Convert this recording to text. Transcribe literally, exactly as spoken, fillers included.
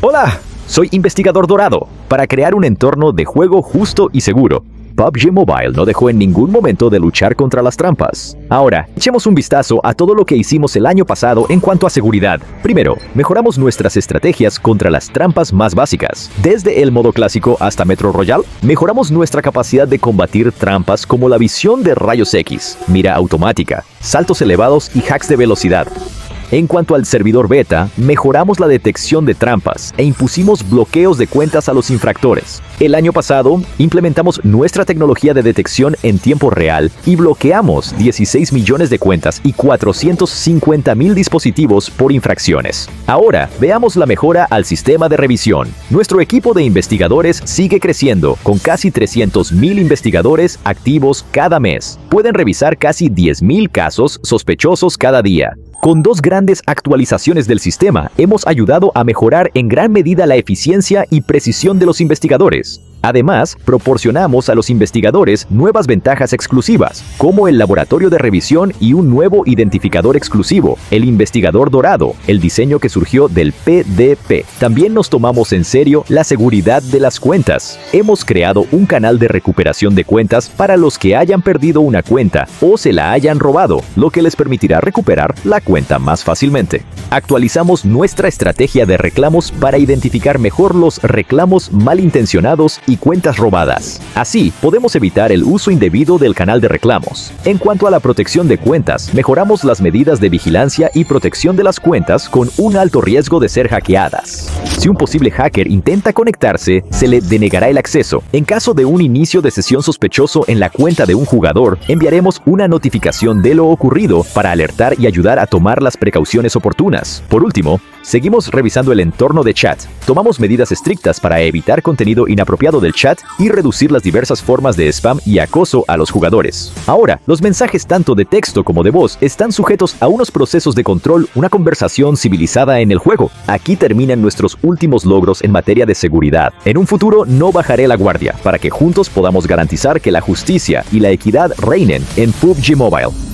Hola, soy Investigador Dorado, para crear un entorno de juego justo y seguro. P U B G Mobile no dejó en ningún momento de luchar contra las trampas. Ahora, echemos un vistazo a todo lo que hicimos el año pasado en cuanto a seguridad. Primero, mejoramos nuestras estrategias contra las trampas más básicas. Desde el modo clásico hasta Metro Royale, mejoramos nuestra capacidad de combatir trampas como la visión de rayos X, mira automática, saltos elevados y hacks de velocidad. En cuanto al servidor beta, mejoramos la detección de trampas e impusimos bloqueos de cuentas a los infractores. El año pasado, implementamos nuestra tecnología de detección en tiempo real y bloqueamos dieciséis millones de cuentas y cuatrocientos cincuenta mil dispositivos por infracciones. Ahora, veamos la mejora al sistema de revisión. Nuestro equipo de investigadores sigue creciendo, con casi trescientos mil investigadores activos cada mes. Pueden revisar casi diez mil casos sospechosos cada día. Con dos grandes actualizaciones del sistema, hemos ayudado a mejorar en gran medida la eficiencia y precisión de los investigadores. Además, proporcionamos a los investigadores nuevas ventajas exclusivas, como el laboratorio de revisión y un nuevo identificador exclusivo, el Investigador Dorado, el diseño que surgió del P D P. También nos tomamos en serio la seguridad de las cuentas. Hemos creado un canal de recuperación de cuentas para los que hayan perdido una cuenta o se la hayan robado, lo que les permitirá recuperar la cuenta más fácilmente. Actualizamos nuestra estrategia de reclamos para identificar mejor los reclamos malintencionados y cuentas robadas. Así, podemos evitar el uso indebido del canal de reclamos. En cuanto a la protección de cuentas, mejoramos las medidas de vigilancia y protección de las cuentas con un alto riesgo de ser hackeadas. Si un posible hacker intenta conectarse, se le denegará el acceso. En caso de un inicio de sesión sospechoso en la cuenta de un jugador, enviaremos una notificación de lo ocurrido para alertar y ayudar a tomar las precauciones oportunas. Por último, seguimos revisando el entorno de chat. Tomamos medidas estrictas para evitar contenido inapropiado del chat y reducir las diversas formas de spam y acoso a los jugadores. Ahora, los mensajes tanto de texto como de voz están sujetos a unos procesos de control, una conversación civilizada en el juego. Aquí terminan nuestros últimos logros en materia de seguridad. En un futuro no bajaré la guardia para que juntos podamos garantizar que la justicia y la equidad reinen en P U B G Mobile.